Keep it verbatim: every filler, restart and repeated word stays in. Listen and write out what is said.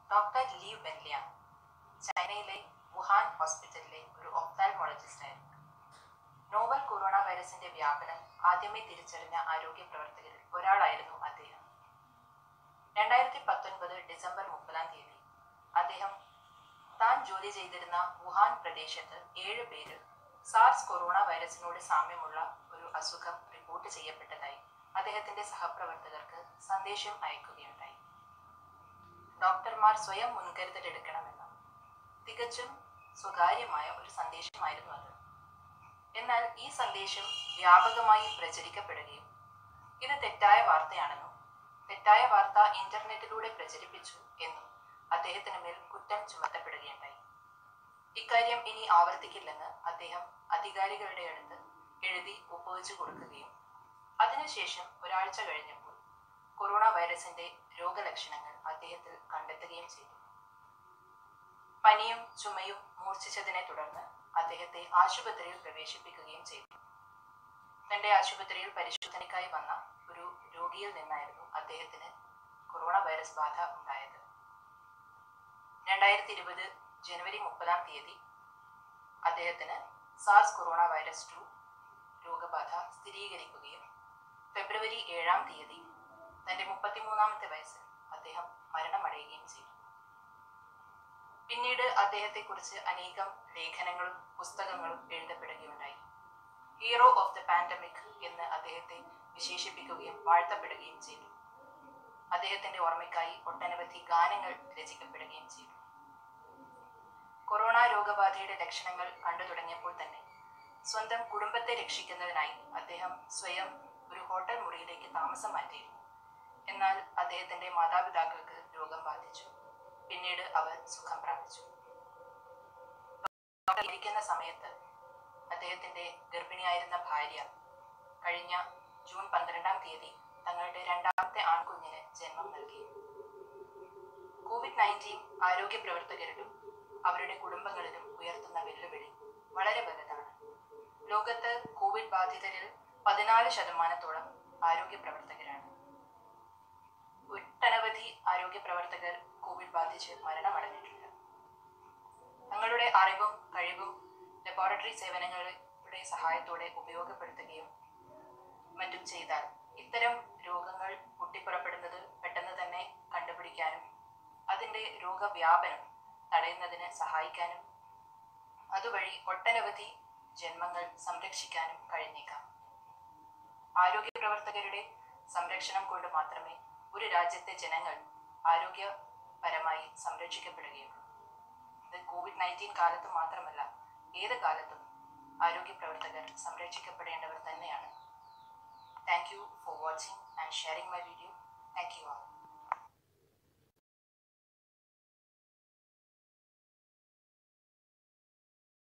Doctor Li Wenliang ചൈനയിലെ Wuhan ഹോസ്പിറ്റലിലെ ഒരു ഒഫ്താൽമോളജിസ്റ്റ് ആയിരുന്നു. നോവൽ കൊറോണ വൈറസിന്റെ വ്യാപനം ആദ്യമേ തിരിച്ചറിഞ്ഞ ആരോഗ്യ പ്രവർത്തകരിൽ ഒരാളായിരുന്നു അദ്ദേഹം. രണ്ടായിരത്തി പത്തൊൻപത് ഡിസംബർ മുപ്പതാം തീയതി അദ്ദേഹം താൻ ജോലി ചെയ്തിരുന്ന വുഹാൻ പ്രദേശത്ത് ഏഴ് പേര് സാർസ് കൊറോണ വൈറസിനോട് സാമ്യമുള്ള ഒരു അസുഖം റിപ്പോർട്ട് ചെയ്യപ്പെട്ടതായി അദ്ദേഹത്തിന്റെ സഹപ്രവർത്തകർക്ക് സന്ദേശം അയക്കുകയുണ്ടായി. ഡോക്ടർമാർ സ്വയം മുൻകരുതലെടുക്കണമെന്ന് തികച്ചും സ്വകാര്യമായ ഒരു സന്ദേശമായിരുന്നു അത്. എന്നാൽ ഈ സന്ദേശം വ്യാപകമായി പ്രചരിക്കപ്പെടുകയും ഇത് തെറ്റായ വാർത്തയാണെന്നും തെറ്റായ വാർത്ത ഇന്റർനെറ്റിലൂടെ പ്രചരിപ്പിച്ചു എന്നും അദ്ദേഹത്തിന് മേൽ കുറ്റം ചുമത്തപ്പെടുകയുണ്ടായി. ഇക്കാര്യം ഇനി ആവർത്തിക്കില്ലെന്ന് അദ്ദേഹം അധികാരികളുടെ അടുത്ത് എഴുതി ഒപ്പുവെച്ചു കൊടുക്കുകയും അതിനുശേഷം ഒരാഴ്ച കഴിഞ്ഞപ്പോൾ കൊറോണ വൈറസിന്റെ രോഗലക്ഷണങ്ങൾ അദ്ദേഹത്തിൽ കണ്ടെത്തുകയും ചെയ്തു. പനിയും ചുമയും മൂർച്ഛിച്ചതിനെ തുടർന്ന് അദ്ദേഹത്തെ ആശുപത്രിയിൽ പ്രവേശിപ്പിക്കുകയും ചെയ്തു. തന്റെ ആശുപത്രിയിൽ പരിശോധനയ്ക്കായി വന്ന ഒരു രോഗിയിൽ നിന്നായിരുന്നു അദ്ദേഹത്തിന് കൊറോണ വൈറസ് ബാധ ഉണ്ടായത്. രണ്ടായിരത്തി ഇരുപത് ജനുവരി മുപ്പതാം തീയതി അദ്ദേഹത്തിന് സാർസ് കൊറോണ വൈറസ് ടു രോഗബാധ സ്ഥിരീകരിക്കുകയും ഫെബ്രുവരി ഏഴാം തീയതി തന്റെ മുപ്പത്തിമൂന്നാമത്തെ വയസ്സിൽ അദ്ദേഹം മരണമടയുകയും ചെയ്തു. പിന്നീട് അദ്ദേഹത്തെക്കുറിച്ച് അനേകം ലേഖനങ്ങളും പുസ്തകങ്ങളും എഴുതപ്പെടുകയുണ്ടായി. ഹീറോ ഓഫ് ദ പാൻഡമിക് എന്ന് അദ്ദേഹത്തെ വിശേഷിപ്പിക്കുകയും വാഴ്ത്തപ്പെടുകയും ചെയ്തു. അദ്ദേഹത്തിന്റെ ഓർമ്മയ്ക്കായി ഒട്ടനവധി ഗാനങ്ങൾ രചിക്കപ്പെടുകയും ചെയ്തു. കൊറോണ രോഗബാധയുടെ ലക്ഷണങ്ങൾ കണ്ടു തുടങ്ങിയപ്പോൾ തന്നെ സ്വന്തം കുടുംബത്തെ രക്ഷിക്കുന്നതിനായി അദ്ദേഹം സ്വയം ഒരു ഹോട്ടൽ മുറിയിലേക്ക് താമസം മാറ്റിയിരുന്നു. എന്നാൽ അദ്ദേഹത്തിന്റെ മാതാപിതാക്കൾക്ക് രോഗം ബാധിച്ചു. പിന്നീട് അവർ സുഖം പ്രാപിച്ചു. ഇരിക്കുന്ന സമയത്ത് അദ്ദേഹത്തിന്റെ ഗർഭിണിയായിരുന്ന ഭാര്യ കഴിഞ്ഞ ജൂൺ പന്ത്രണ്ടാം തീയതി തങ്ങളുടെ രണ്ടാമത്തെ ആൺകുഞ്ഞിന് ജന്മം നൽകി. കോവിഡ് നയൻറ്റീൻ ആരോഗ്യ പ്രവർത്തകരിലും അവരുടെ കുടുംബങ്ങളിലും ഉയർത്തുന്ന വെല്ലുവിളി വളരെ വലുതാണ്. ലോകത്ത് കോവിഡ് ബാധിതരിൽ പതിനാല് ശതമാനത്തോളം ആരോഗ്യ പ്രവർത്തകരാണ്. ഒട്ടനവധി ആരോഗ്യ പ്രവർത്തകർ കോവിഡ് ബാധിച്ച് മരണമടഞ്ഞിട്ടുണ്ട്. തങ്ങളുടെ അറിവും കഴിവും ലബോറട്ടറി സേവനങ്ങളുടെ സഹായത്തോടെ ഉപയോഗപ്പെടുത്തുകയും മറ്റും ചെയ്താൽ ഇത്തരം രോഗങ്ങൾ പൊട്ടിപ്പുറപ്പെടുന്നത് പെട്ടെന്ന് തന്നെ കണ്ടുപിടിക്കാനും അതിൻ്റെ രോഗവ്യാപനം തടയുന്നതിന് സഹായിക്കാനും അതുവഴി ഒട്ടനവധി ജന്മങ്ങൾ സംരക്ഷിക്കാനും കഴിഞ്ഞേക്കാം. ആരോഗ്യ പ്രവർത്തകരുടെ സംരക്ഷണം കൊണ്ട് മാത്രമേ ഒരു രാജ്യത്തെ ജനങ്ങൾ ആരോഗ്യപരമായി സംരക്ഷിക്കപ്പെടുകയുള്ളൂ. ഇത് കോവിഡ് നയൻറ്റീൻ കാലത്ത് മാത്രമല്ല, ഏത് കാലത്തും ആരോഗ്യ പ്രവർത്തകർ സംരക്ഷിക്കപ്പെടേണ്ടവർ തന്നെയാണ്. Thank you for watching and sharing my video. Thank you all.